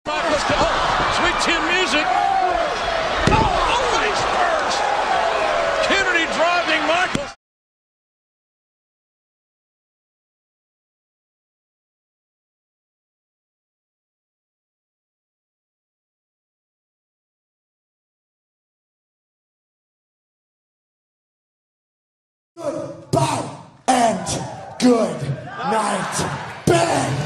Oh, Sweet Chin Music. Oh, nice burst. Kennedy driving Michaels. Goodbye and good night, Ben.